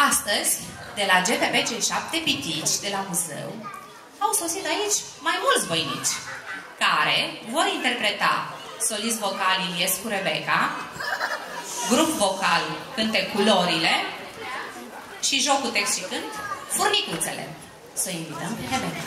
Astăzi, de la GPP cei 7 pitici de la muzeu, au sosit aici mai mulți voinici, care vor interpreta solist vocal Iliescu Rebecca, grup vocal Cânte Culorile și jocul text și cânt Furnicuțele. Să invităm pe Rebecca.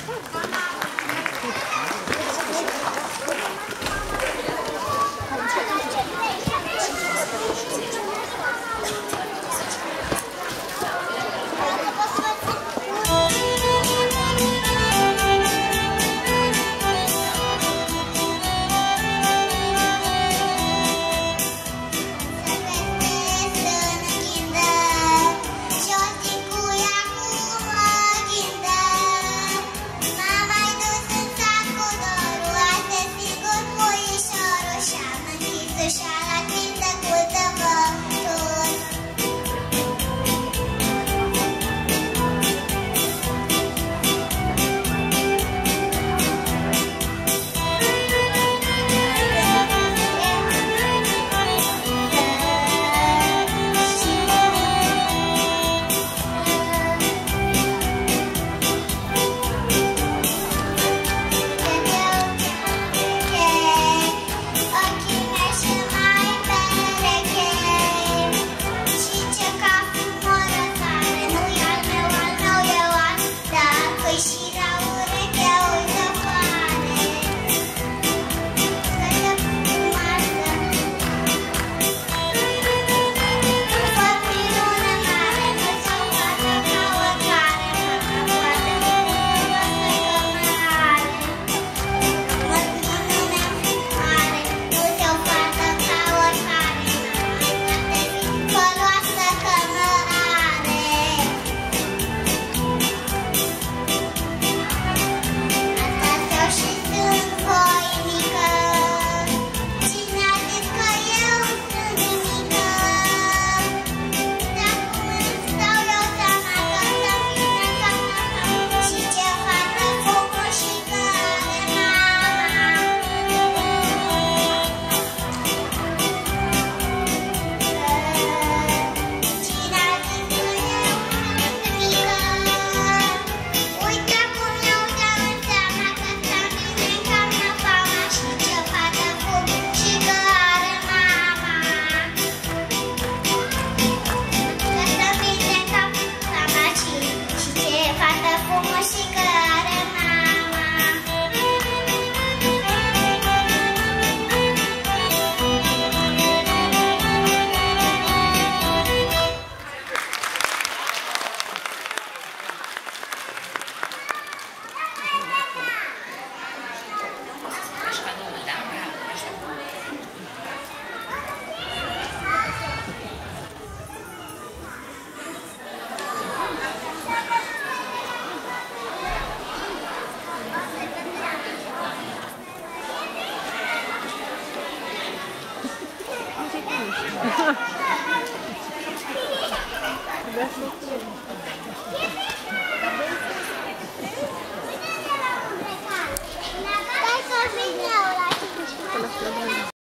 Dai să vină